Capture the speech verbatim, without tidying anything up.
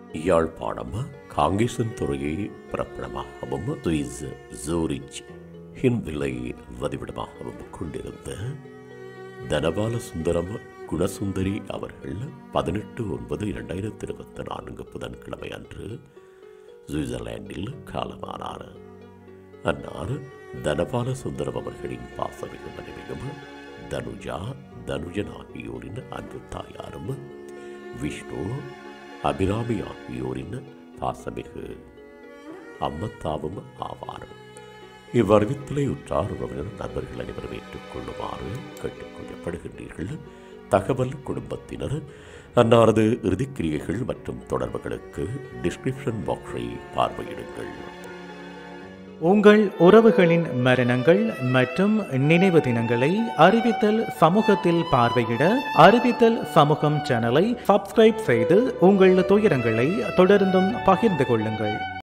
யாழ்ப்பாணம் காங்கேசன் துறையை பிறப்பிடமாகவும் Swiss Zurich ஹின்வில்லை வதிவிடமாகவும் கொண்டிருந்த தனபால சுந்தரம் குணசுந்தரி அவர்கள் பதினெட்டு ஒன்பது இரண்டாயிரத்தி இருபத்தி நான்கு புதன்கிழமை அன்று சுவிட்சர்லாந்தில் காலமானார். அன்னார் தனபால சுந்தரம் அவர்களின் பாசமிகு மனைவியும் தனுஜா தனுஜன் ஆகியோரின் அன்பு தாயாரும் விஷ்ணு அபிராமி ஆகியோரின் பாசமிகு அம்மத்தாவும் ஆவார். இவ்வறிவித்தலை உற்றார் உறவினர் நண்பர்கள் அனைவரும் ஏற்றுக் கொள்ளுமாறு கேட்டுக் கொள்ளப்படுகின்றீர்கள். தகவல் குடும்பத்தினர் அன்னாரது இறுதிக்கிரியைகள் மற்றும் தொடர்புகளுக்கு டிஸ்கிரிப்ஷன் பாக்ஸை பார்வையிடுங்கள். உங்கள் உறவுகளின் மரணங்கள் மற்றும் நினைவு தினங்களை அறிவித்தல் சமூகத்தில் பார்வையிட அறிவித்தல் சமூகம் சேனலை சப்ஸ்கிரைப் செய்து உங்கள் துயரங்களை தொடர்ந்தும் பகிர்ந்து கொள்ளுங்கள்.